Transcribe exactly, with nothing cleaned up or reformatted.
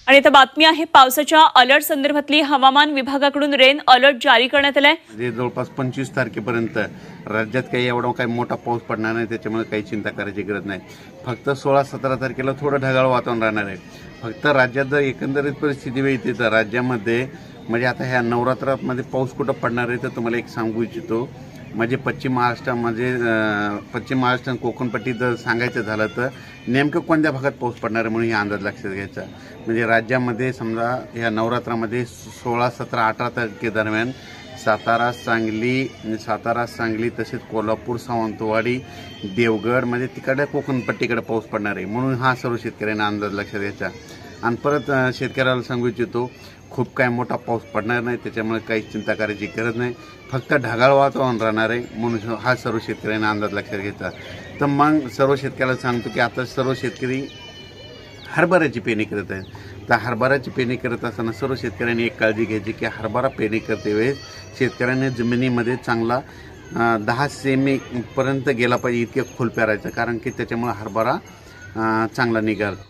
आणि आता बातमी आहे पावसाच्या अलर्ट संदर्भातली हवामान विभागाकडून रेन अलर्ट जारी करण्यात आलाय। म्हणजे जवळपास पंचवीस तारखेपर्यंत राज्यात काही एवढा काही मोठा पाऊस पडणार नाही, त्याच्यामुळे काही चिंता करायची गरज नाही। फक्त सोळा सतरा तारखेला थोडं ढगाळ वातावरण राहणार आहे। फक्त राज्यात जर एकंदरीत परिस्थिती बघितली तर राज्यामध्ये म्हणजे आता ह्या नवरात्रामध्ये पाऊस कुठं पडणार आहे तर तुम्हाला एक सांगू इच्छितो। म्हणजे पश्चिम महाराष्ट्रामध्ये पश्चिम महाराष्ट्र कोकणपट्टी जर सांगायचं झालं तर नेमकं कोणत्या भागात पाऊस पडणार आहे म्हणून हे अंदाज लक्षात घ्यायचा। म्हणजे राज्यामध्ये समजा या नवरात्रामध्ये सोळा सतरा अठरा तारखे दरम्यान सातारा सांगली सातारा सांगली तसेच कोल्हापूर सावंतवाडी देवगड म्हणजे तिकडल्या कोकणपट्टीकडे पाऊस पडणार आहे, म्हणून हा सर्व शेतकऱ्यांना अंदाज लक्षात घ्यायचा। आणि परत शेतकऱ्याला सांगू इच्छितो खूप काय मोठा पाऊस पडणार नाही, त्याच्यामुळे काही चिंता करायची गरज नाही। फक्त ढगाळ वातावरण राहणार आहे, म्हणून हा सर्व शेतकऱ्यांना अंदाज लक्षात घ्यायचा। तर मग सर्व शेतकऱ्याला सांगतो की आता सर्व शेतकरी हरभऱ्याची पेरणी करत आहेत। तर हरभऱ्याची पेरणी करत असताना सर्व शेतकऱ्यांनी एक काळजी घ्यायची की हरभरा पेरणी करते वेळेस शेतकऱ्यांनी जमिनीमध्ये चांगला दहा सेमी पर्यंत गेला पाहिजे इतके खोल पेरायचं, कारण की त्याच्यामुळे हरभरा चांगला निघाल।